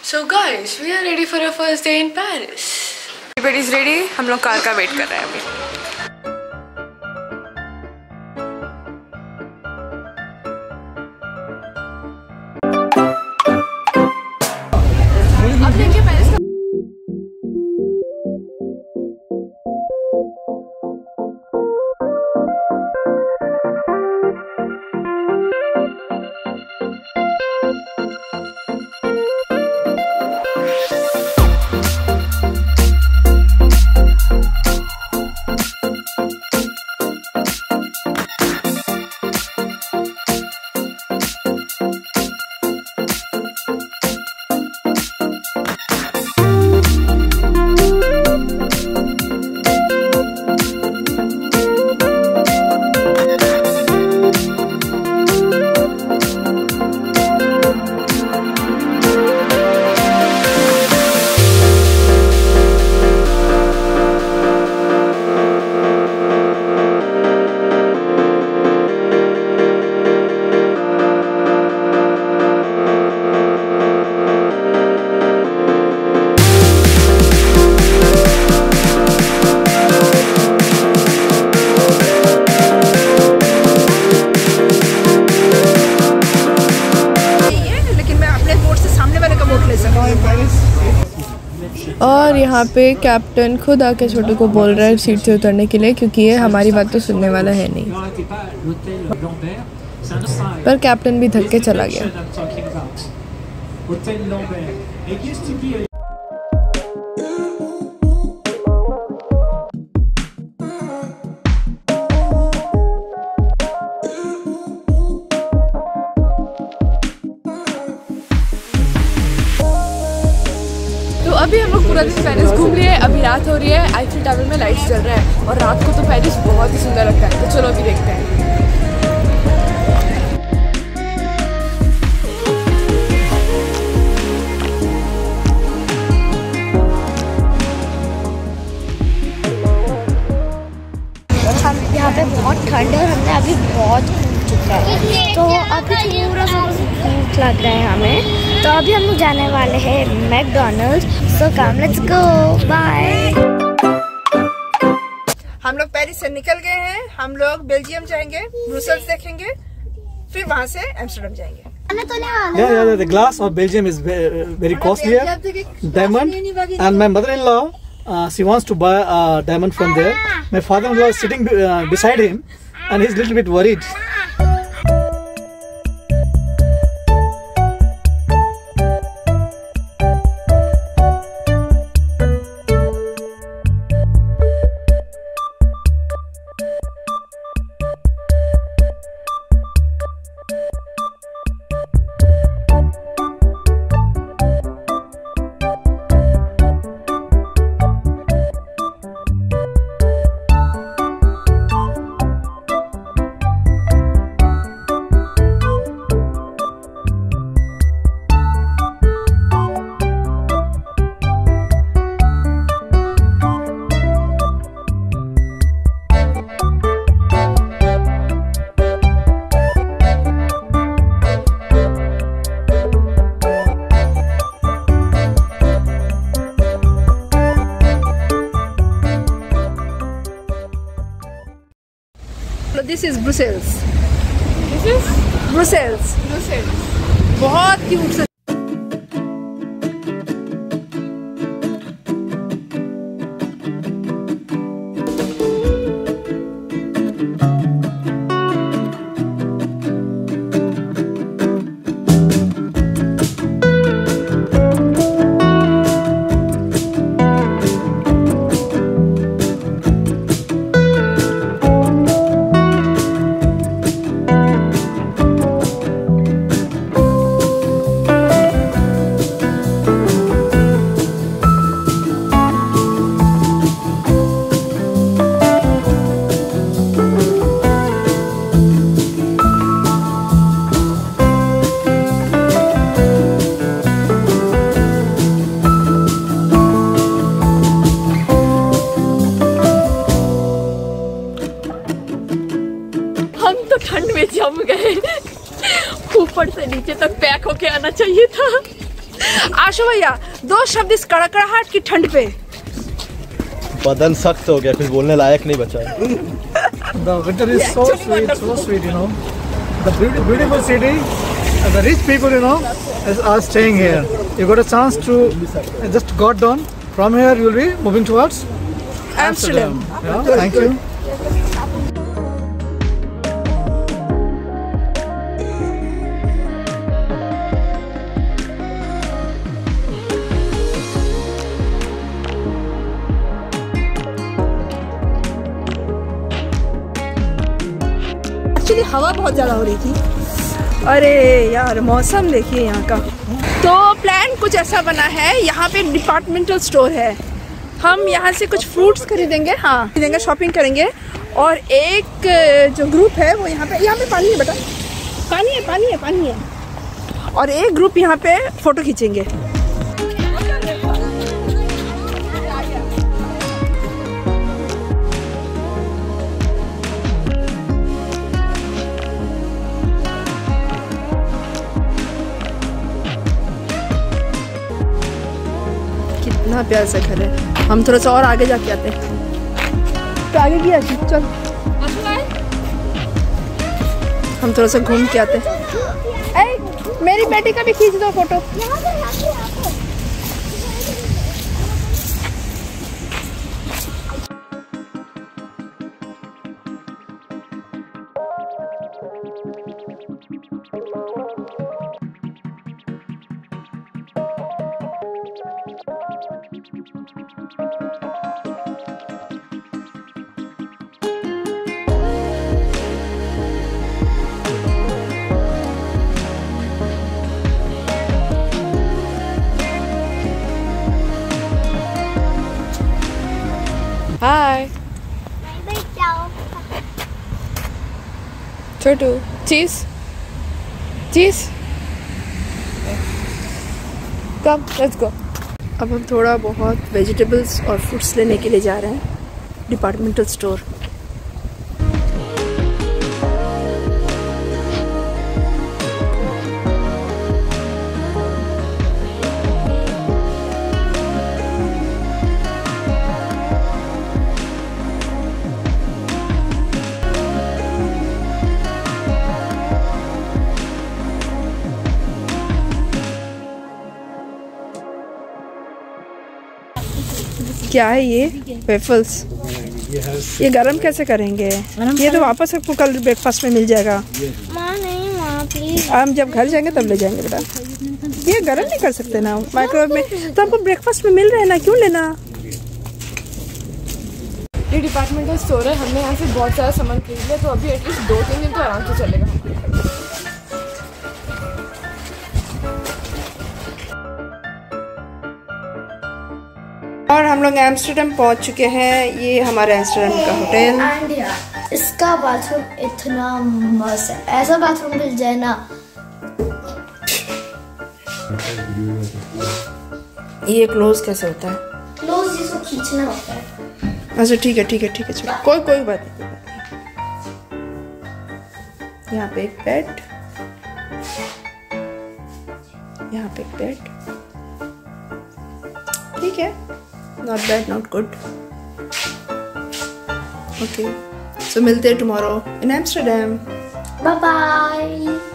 So guys, we are ready for our first day in Paris. Everybody is ready. हम लोग car का wait कर रहे हैं अभी. अब देखिए पेरिस का और यहाँ पे कैप्टन खुद आके छोटू को बोल रहा है सीट से उतरने के लिए, क्योंकि ये हमारी बात तो सुनने वाला है नहीं. पर कैप्टन भी थक के चला गया. तो अभी हम लोग पूरा दिन पेरिस घूम लिए. अभी रात हो रही है. आईफिल टावर में लाइट्स जल रहा है और रात को तो पेरिस बहुत ही सुंदर लगता है. तो चलो अभी देखते हैं. हम यहाँ पे बहुत ठंड है और हमने अभी बहुत घूम चुका है, तो अभी थोड़ा सा भूख लग रहा है हमें. तो अभी हम लोग जाने वाले हैं McDonald's. So come let's go. Bye. हम लोग पेरिस से निकल गए हैं. हम लोग बेल्जियम जाएंगे, ब्रुसेल्स देखेंगे, फिर वहाँ से एम्स्टर्डम जाएंगे. Yeah, the glass of Belgium is very costly here. Diamond, and my mother-in-law, she wants to buy a diamond from there. My father-in-law is sitting beside him, and he's a little bit worried. This is Brussels. This is Brussels. बहुत cute से. जम गए। ऊपर से नीचे तक pack होके आना चाहिए था। आशु भैया 2 शब्द इस कड़कड़ाहट की ठंड पे। बदन सख्त हो गया, कुछ बोलने लायक नहीं बचा। The winter is so sweet, you know. The beautiful city, the rich people, you know, are staying here. You got a chance to just got down. From here, you'll be moving towards Amsterdam. Yeah, thank you. Actually हवा बहुत ज़्यादा हो रही थी। अरे यार मौसम देखिए यहाँ का। तो प्लान कुछ ऐसा बना है, यहाँ पे डिपार्टमेंटल स्टोर है, हम यहाँ से कुछ फ्रूट्स खरीदेंगे, हाँ खरीदेंगे, शॉपिंग करेंगे, और एक जो ग्रुप है वो यहाँ पे पानी है बेटा, पानी है, और एक ग्रुप यहाँ पे फ़ोटो खींचेंगे। कितना प्यार से घर है। हम थोड़ा सा और आगे जाके आते हैं। तो आगे किया चल, हम थोड़ा सा घूम के आते हैं। मेरी बेटी का भी खींच दो photo. Hi. Chotu, cheese. Come, let's go. अब हम थोड़ा बहुत वेजिटेबल्स और फ्रूट्स लेने के लिए जा रहे हैं डिपार्टमेंटल स्टोर। क्या है ये वेफल्स? ये गरम कैसे करेंगे? ये तो वापस आपको कल ब्रेकफास्ट में मिल जाएगा। माँ नहीं माँ प्लीज, हम जब घर जाएंगे तब ले जाएंगे बेटा। ये गरम नहीं कर सकते ना माइक्रोवेव में, तो आपको ब्रेकफास्ट में मिल रहा है ना, क्यों लेना? ये डिपार्टमेंटल स्टोर है, हमने यहाँ से बहुत सारा सामान खरीद लिया, तो अभी एटलीस्ट 2-3 दिन तो आराम से चलेगा। और हम लोग एम्स्टर्डम पहुंच चुके हैं। ये हमारा एम्स्टर्डम का होटल। एंड यार इसका बाथरूम इतना मस्त है, ऐसा बाथरूम मिल जाए ना। ये क्लोज कैसे होता है? क्लोज जिसको खींचना होता है। अच्छा ठीक है चलो, कोई बात नहीं। यहाँ पे एक बेड, यहाँ पे एक बेड, ठीक है, not bad not good. Okay, so मिलते हैं tomorrow in Amsterdam. Bye bye.